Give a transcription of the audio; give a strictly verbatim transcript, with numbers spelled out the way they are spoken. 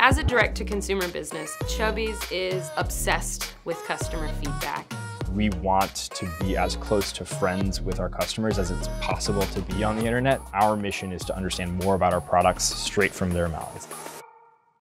As a direct-to-consumer business, Chubbies is obsessed with customer feedback. We want to be as close to friends with our customers as it's possible to be on the internet. Our mission is to understand more about our products straight from their mouths.